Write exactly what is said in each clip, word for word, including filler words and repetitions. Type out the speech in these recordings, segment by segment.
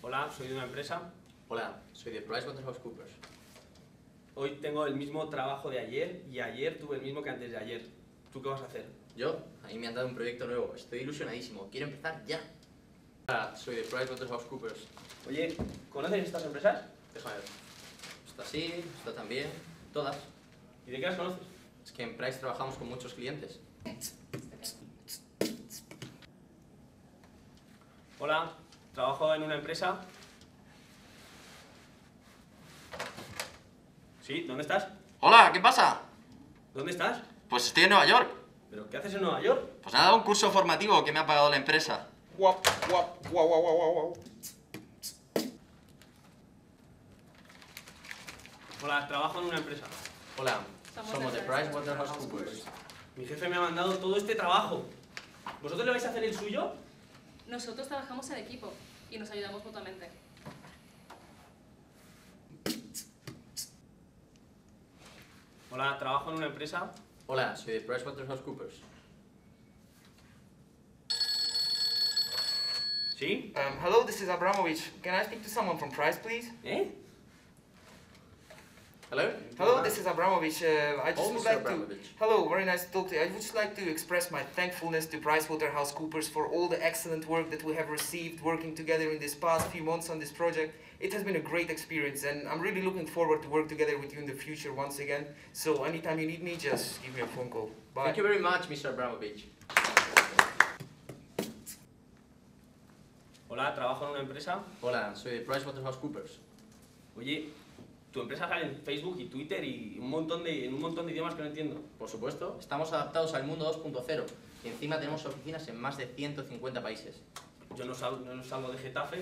Hola, soy de una empresa. Hola, soy de PricewaterhouseCoopers. Hoy tengo el mismo trabajo de ayer y ayer tuve el mismo que antes de ayer. ¿Tú qué vas a hacer? Yo, a mí me han dado un proyecto nuevo, estoy ilusionadísimo, quiero empezar ya. Hola, soy de PricewaterhouseCoopers. Oye, ¿conoces estas empresas? Déjame ver. Esta sí, esta también, todas. ¿Y de qué las conoces? Es que en Price trabajamos con muchos clientes. Hola, trabajo en una empresa. ¿Sí? ¿Dónde estás? Hola, ¿qué pasa? ¿Dónde estás? Pues estoy en Nueva York. ¿Pero qué haces en Nueva York? Pues nada, un curso formativo que me ha pagado la empresa. Guap, guap, guau, guau, guau, guau, guau. Hola, trabajo en una empresa. Hola, Somos somos de de PricewaterhouseCoopers. Mi jefe me ha mandado todo este trabajo. ¿Vosotros le vais a hacer el suyo? Nosotros trabajamos en equipo y nos ayudamos mutuamente. Hola, trabajo en una empresa. Hola, soy de PricewaterhouseCoopers. ¿Sí? Um, hello, this is Abramovich. Can I speak to someone from Price, please? ¿Eh? Hello? Hello, this is Abramovich. Uh, I just Oh, would Mister like to. Abramovich. Hello, very nice to talk to you. I would just like to express my thankfulness to PricewaterhouseCoopers for all the excellent work that we have received working together in this past few months on this project. It has been a great experience, and I'm really looking forward to work together with you in the future once again. So anytime you need me, just give me a phone call. Bye. Thank you very much, Mister Abramovich. Hola, trabajo en una empresa. Hola, soy de PricewaterhouseCoopers. Oye, tu empresa sale en Facebook y Twitter y un montón de, en un montón de idiomas que no entiendo. Por supuesto, estamos adaptados al mundo dos punto cero y encima tenemos oficinas en más de ciento cincuenta países. Yo no salgo, no salgo de Getafe.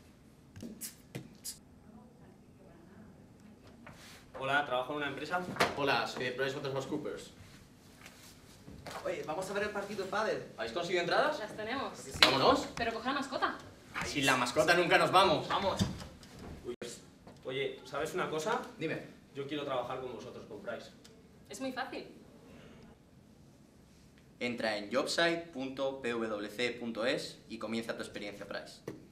Hola, trabajo en una empresa. Hola, soy de PricewaterhouseCoopers. Oye, vamos a ver el partido de pádel. ¿Habéis conseguido entradas? Las tenemos. ¡Vámonos! Pero coge la mascota. Sin la mascota nunca nos vamos. ¡Vamos! Oye, ¿sabes una cosa? Dime. Yo quiero trabajar con vosotros, con Price. Es muy fácil. Entra en jobsite punto p w c punto es y comienza tu experiencia Price.